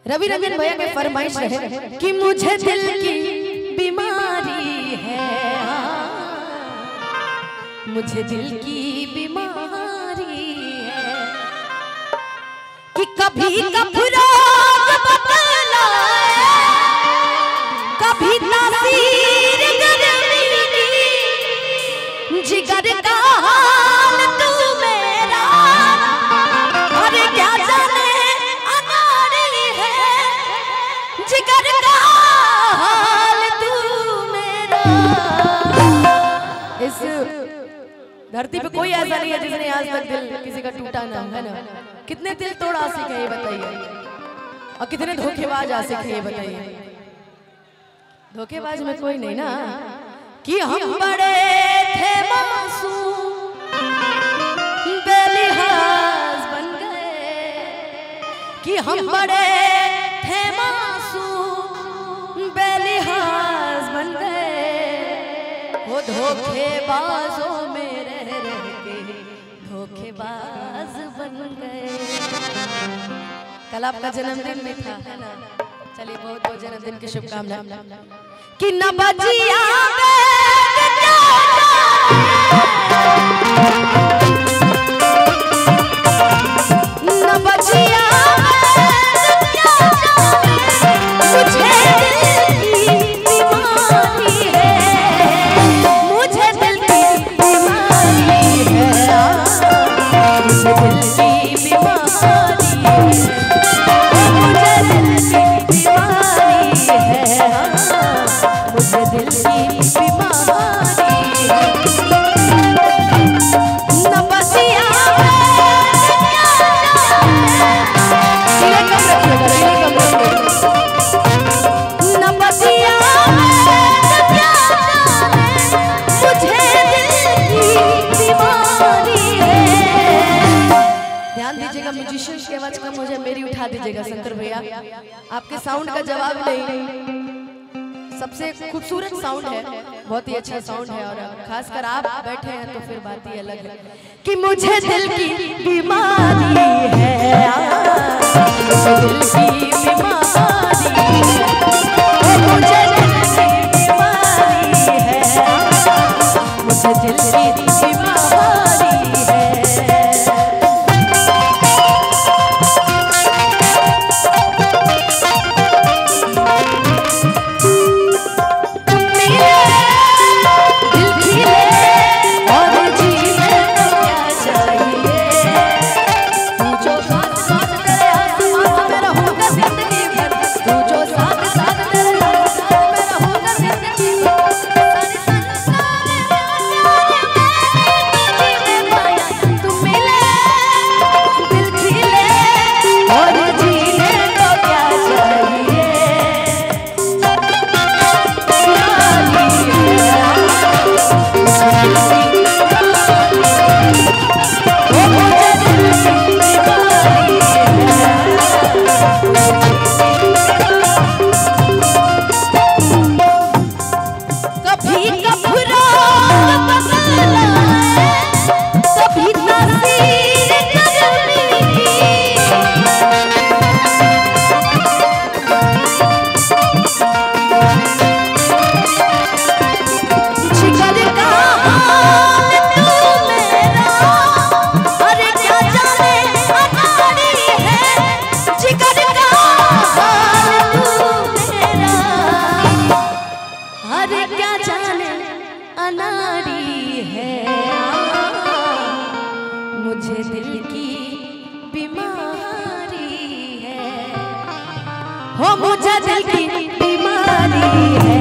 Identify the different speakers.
Speaker 1: रवि रंजन भैया के फरमाइश है कि मुझे दिल की बीमारी है, मुझे दिल की बीमारी है कि कभी कफराज बतलाए, कभी तासीर गर्मी की, जिगर का हाल तू मेरा, अरे क्या जाने अनाड़ी है, जिगर का हाल तू मेरा। इस धरती पे कोई ऐसा नहीं है जिसने आज तक दिल किसी का टूटा ना, है ना? कितने दिल तोड़ आशिक है ये बताइए, और कितने धोखेबाज आशिक है ये बताइए। धोखेबाज में कोई नहीं ना, कि हम बड़े थे मासूम बेलिहाज बन गए, कि हम बड़े थे मासूम बेलिहाज बन गए, वो धोखेबाजों में रह के धोखेबाज बन गए। कल आपका जन्मदिन में था, है ना? चलिए बहुत बहुत जन्मदिन की शुभकामनाएं। कि न बजिया न बजिया मुझे दिल की बीमारी है, मुझे दिल की बीमारी है, मुझे दिल की बीमारी है, मुझे दिल की बीमारी है, मुझे दिल की बीमारी है। न बसिया न बसिया मुझे दिल की बीमारी है। ध्यान दीजिएगा, म्यूजिशियंस की आवाज कम हो जाए, मेरी उठा दीजिएगा शंकर भैया। आपके साउंड का जवाब नहीं, सबसे खूबसूरत साउंड है, बहुत ही अच्छा साउंड है, और खासकर आप बैठे हैं तो फिर बात ही अलग है। कि मुझे दिल की बीमारी है, मुझे दिल की बीमारी है, मुझे दिल की बीमारी है, मुझे दिल की बीमारी है। मुझे दिल की बीमारी है, हो मुझे दिल की बीमारी है।